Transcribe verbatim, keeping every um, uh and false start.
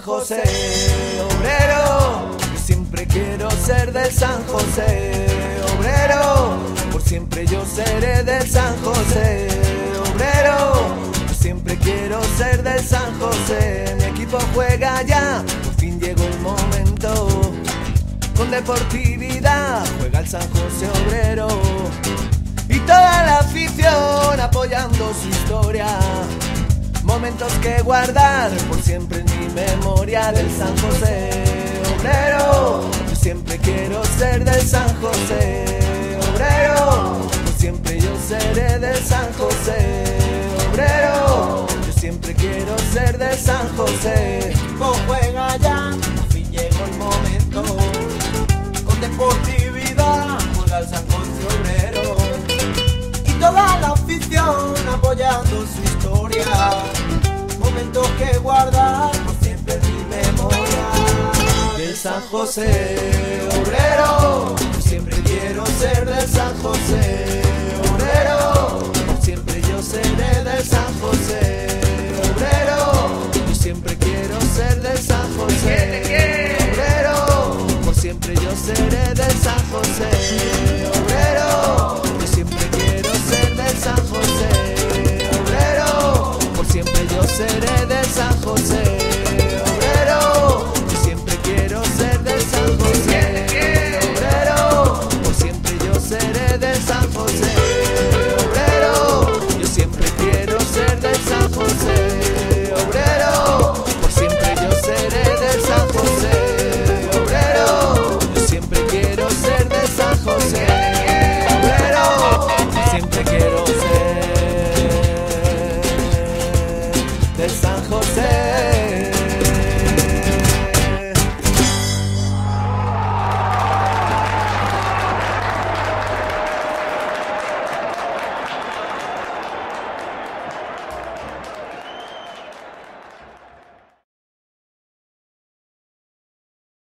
José Obrero. Yo siempre quiero ser del San José Obrero. Por siempre yo seré del San José Obrero. Yo siempre quiero ser del San José. Mi equipo juega ya, por fin llegó el momento. Con deportividad juega el San José Obrero. Y toda la afición apoyando su historia. Momentos que guardar por siempre en mi memoria del San José Obrero. Yo siempre quiero ser del San José Obrero. Por siempre yo seré del San José Obrero. Yo siempre quiero ser del San José. Mi equipo juega ya, por fin llegó el momento. Con deportividad juega el San José Obrero. Y toda la afición apoyando su historia. Momentos que guardar por siempre en mi memoria. Del San José Obrero. Yo siempre quiero ser del San José